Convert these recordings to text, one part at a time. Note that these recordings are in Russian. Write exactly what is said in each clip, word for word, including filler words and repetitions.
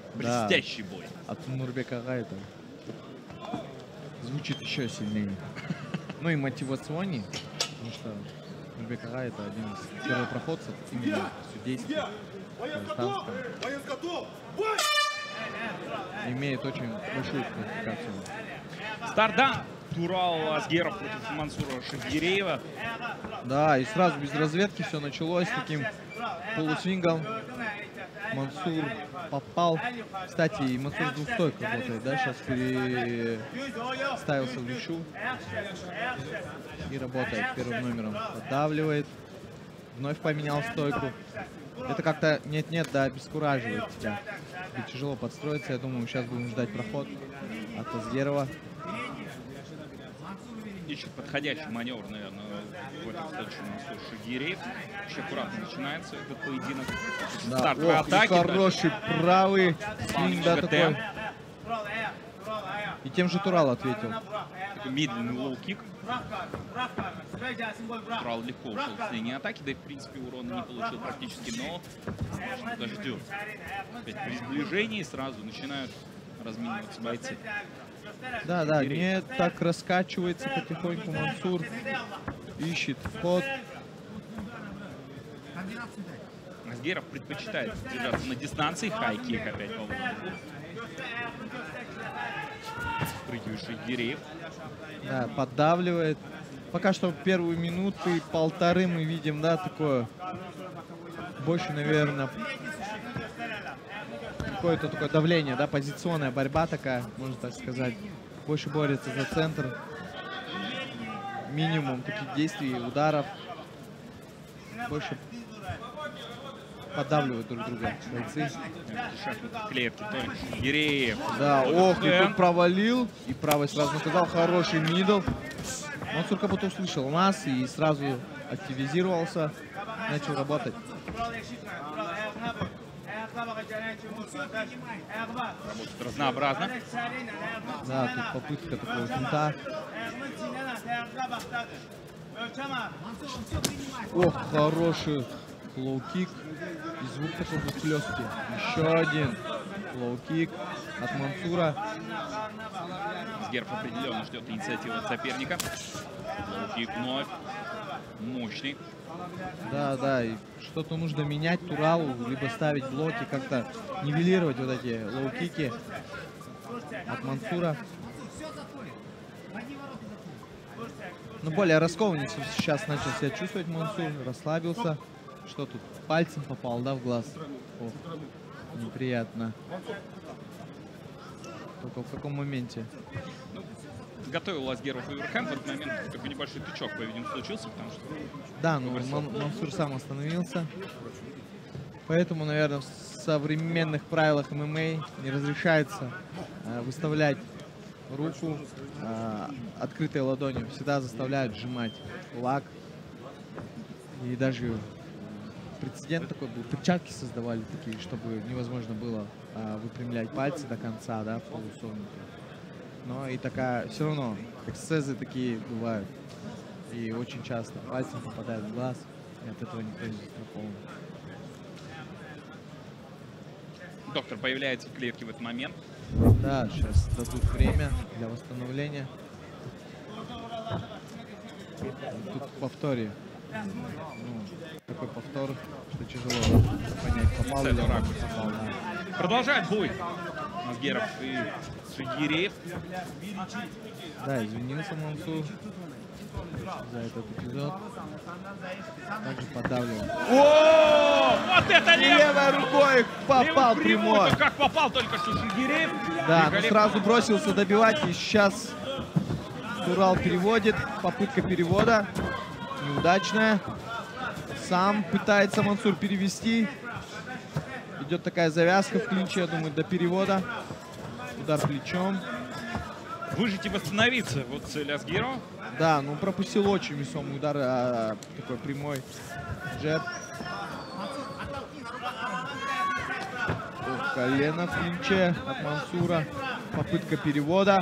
Блестящий да. бой. От Нурбека Агаева звучит еще сильнее. Ну и мотивационнее, потому что Нурбек Агай это один из первопроходцев именно судейских в казахстанском. Имеет очень большую квалификацию. Старда. Турал Асгеров против Мансура Шагиреева. Да, и сразу без разведки все началось таким полусвингом. Мансур попал. Кстати, и Мансур с двух стойк работает, да? Сейчас переставился в левшу. И работает первым номером. Поддавливает. Вновь поменял стойку. Это как-то нет-нет, да, обескураживает тебя. И тяжело подстроиться. Я думаю, сейчас будем ждать проход от Асгерова. Ищет подходящий маневр, наверное, в этом случае Мансур Шагиреев. Очень аккуратно начинается этот поединок. Да, Стартовые ох, атаки. Хороший дальше. правый свинг, да, ГТ. такой. И тем же Турал ответил. Такой медленный лоу-кик. Турал легко ушел с линии атаки, да и в принципе урона не получил практически, но что ждет. Опять при сближении сразу начинают размениваться бойцы. Да, да, не так раскачивается потихоньку Мансур. Ищет вход. Асгеров предпочитает держаться на дистанции. Хай-кик опять по воздуху. Спрыгивающий Шагиреев. Да, поддавливает. Пока что первые минуты, полторы мы видим, да, такое. Больше, наверное, какое-то такое давление, да, позиционная борьба такая, можно так сказать. Больше борется за центр. Минимум таких действий, ударов. Больше поддавливают друг друга бойцы. Клетки, только Шагиреев. Да, ох, и тут провалил. И правый сразу наказал. Хороший мидл. Мансур как будто услышал нас и сразу активизировался. Начал работать. Работает разнообразно. Да, тут попытка такого финта. Ох, хороший лоу-кик. И звук такой выхлёстки. Еще один лоу-кик от Мансура. Асгеров определенно ждет инициативы от соперника. Лоу-кик вновь. Мощный. Да, да, и что-то нужно менять Туралу, либо ставить блоки, как-то нивелировать вот эти лоу-кики от Мансура. Но более раскованнее сейчас начал себя чувствовать Мансур, расслабился. Что тут? Пальцем попал, да, в глаз? Ох, неприятно. Только в каком моменте? Готовил Асгеров оверхенд, в этот момент такой небольшой тычок, по-видимому, случился, потому что... Да, но Ман Мансур сам остановился. Поэтому, наверное, в современных правилах эм эм а не разрешается э, выставлять руку э, открытой ладонью. Всегда заставляют сжимать кулак. И даже прецедент такой был. Перчатки создавали такие, чтобы невозможно было э, выпрямлять пальцы до конца, да, полусогнутые. Но и такая, все равно, эксцессы такие бывают. И очень часто пальцем попадают в глаз, и от этого никто не застрахован. Доктор появляется в клетке в этот момент. Да, сейчас дадут время для восстановления. И тут в повторе. Ну, такой повтор, что тяжело понять, попал или попал. Да. Продолжает бой Асгеров и Шагиреев. Да, извинился Мансур за этот эпизод. Также подавлен. О, вот это лев! Левой рукой попал прямой. Как попал только что Шагиреев. Да, но сразу бросился добивать. И сейчас Турал переводит. Попытка перевода. Неудачная. Сам пытается Мансур перевести. Идет такая завязка в клинче, я думаю, до перевода. Удар плечом. Выжить и восстановиться. Вот цель Асгерова. Да, ну пропустил очень весомый удар. А, такой прямой джеб. Ох, колено в клинче от Мансура. Попытка перевода.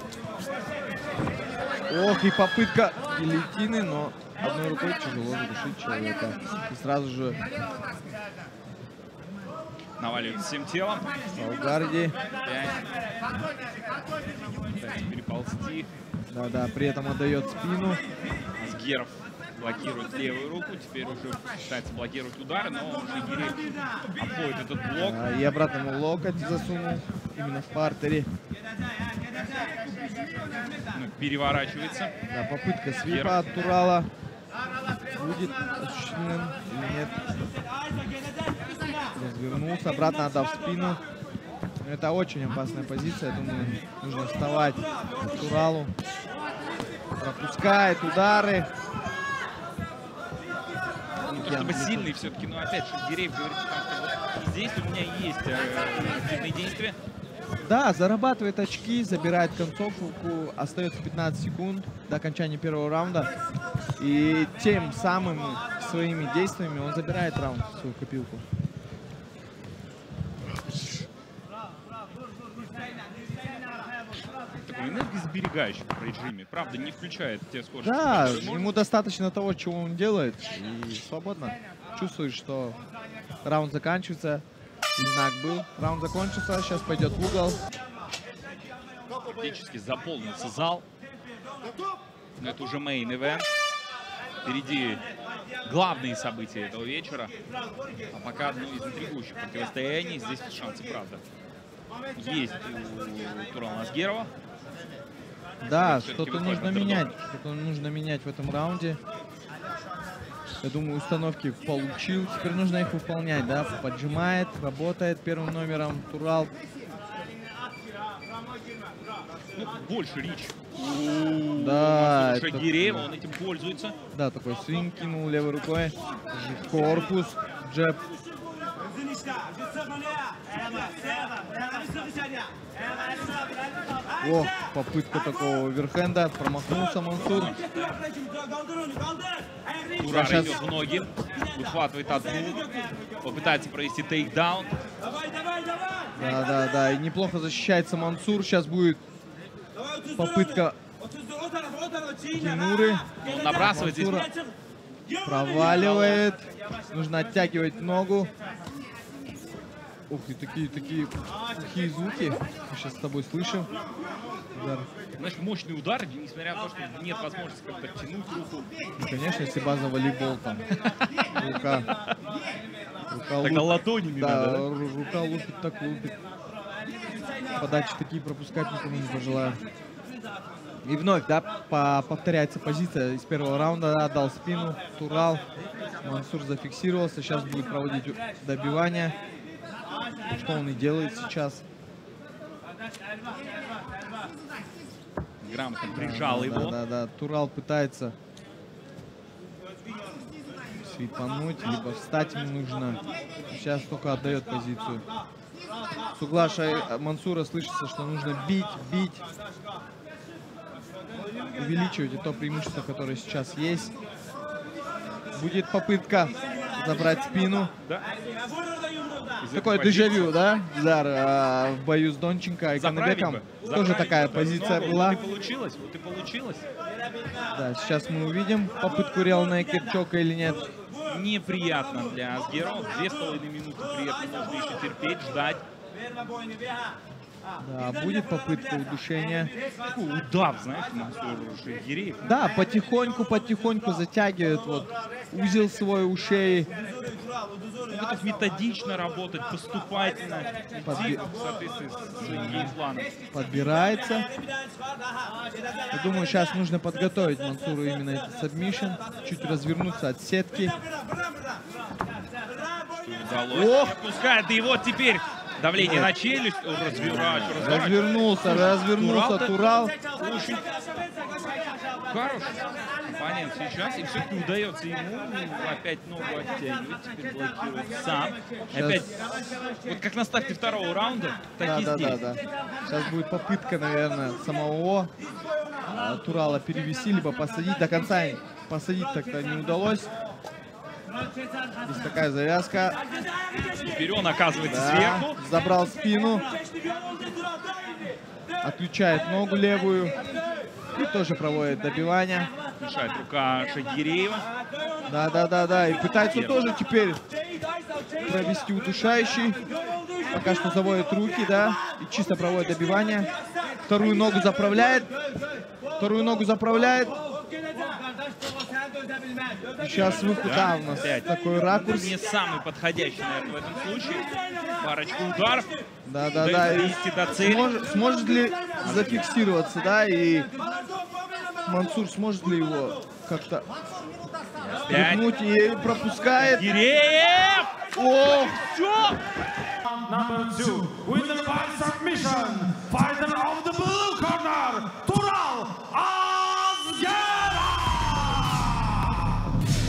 Ох, и попытка гильотины, но одной рукой тяжело задушить человека. И сразу же... Наваливается всем телом. Фаугарди. Пытается переползти. Да-да, при этом отдает спину. Асгеров блокирует левую руку. Теперь уже пытается блокировать удары, но Шагиреев обходит этот блок. А, и обратно ему локоть засунул. Именно в партере. Ну, переворачивается. Да, попытка свипа от Турала. Будет осуществлен или нет? Развернулся, обратно отдав спину. Это очень опасная позиция. Я думаю, нужно вставать к Туралу. Пропускает удары. Ну, то, чтобы сильный все-таки, но опять Шагиреев говорит, что вот здесь у меня есть активные действия. Да, зарабатывает очки, забирает концовку. Остается пятнадцать секунд до окончания первого раунда. И тем самым своими действиями он забирает раунд, свою копилку. Такой энергосберегающий в режиме. Правда, не включает те скорости. Да, ему достаточно того, чего он делает. И свободно. Чувствует, что раунд заканчивается. И знак был. Раунд закончился. Сейчас пойдет в угол. Практически заполнился зал. Но это уже мейн-ивент. Впереди главные события этого вечера. А пока одно из интригующих противостояний. Здесь шансы, правда, есть у Турала Асгерова. Да, что-то нужно менять. Что-то нужно менять в этом раунде. Я думаю, установки получил. Теперь нужно их выполнять, да? Поджимает, работает первым номером Турал. Ну, больше рич. Да, Шагиреева, он этим пользуется. Да, такой свинг кинул левой рукой. Корпус, джеб. О, попытка такого оверхенда. Промахнулся Мансур. Турар Сейчас... идет в ноги. Выхватывает одну. Попытается провести тейкдаун. Да, да, да. И неплохо защищается Мансур. Сейчас будет попытка Тимуры. Он набрасывает здесь. Проваливает. Нужно оттягивать ногу. Ух, и такие, такие, такие звуки. Мы сейчас с тобой слышим. Удар. Знаешь, мощный удар, несмотря на то, что нет возможности как-то тянуть руку. Ну, конечно, если база волейбол там. Рука. Рука Тогда ладонями да, надо, да? Рука лупит, так лупит. Подачи такие пропускать никому не пожелаю. И вновь, да, по повторяется позиция из первого раунда. Да, отдал спину. Турал. Мансур зафиксировался. Сейчас будет проводить добивание. Что он и делает сейчас. Грамотно прижал да, его. Да, да, да. Турал пытается свипануть, либо встать ему нужно. Сейчас только отдает позицию. С угла Мансура слышится, что нужно бить, бить. Увеличивать то преимущество, которое сейчас есть. Будет попытка забрать спину. Да. Такое дежавю, да, Зар, а, в бою с Донченко и Канебеком. Тоже такая позиция но, была. Вот и получилось, вот и получилось. Да, сейчас мы увидим попытку реального Керчока или нет. Неприятно для Асгерова. Две с половиной минуты при этом нужно еще терпеть, ждать. Да, будет попытка удушения. Такой удав, знаешь, Мансур Шагиреев. Да, потихоньку, потихоньку затягивает вот узел свой у шеи. Он готов методично работать, поступательно, Подби... в соответствии с своим геймпланом. Подбирается. Я думаю, сейчас нужно подготовить Мансуру именно этот сабмишн. Чуть развернуться от сетки. Удалось. Ох, пускает, и вот теперь давление на челюсть. Разворачивается. Развернулся, развернулся Турал. Очень хороший оппонент сейчас. И все-таки удается ему опять ногу оттягивать. Теперь блокирует сам. Сейчас... Опять, вот как на старте второго раунда, так да, и да, здесь. Да, да. Сейчас будет попытка, наверное, самого а, Турала перевести, либо посадить до конца. Посадить так-то не удалось. Здесь такая завязка. Теперь он оказывается да, сверху. Забрал спину. Отключает ногу левую. И тоже проводит добивание. Мешает рука Шагиреева. Да, да, да, да. И пытается тоже теперь провести удушающий. пока что заводит руки, да, и чисто проводит добивание. Вторую ногу заправляет. Вторую ногу заправляет. Сейчас выход, да, у нас Опять. такой ракурс. Не самый подходящий, наверное, в этом случае. Парочка ударов. Да, да, да. И довести до цели. сможет, сможет ли зафиксироваться, да, и Мансур сможет ли его как-то пригнуть и пропускает. Гиреев! Ох! Все! Number two, winner by submission, fighter of the blue corner,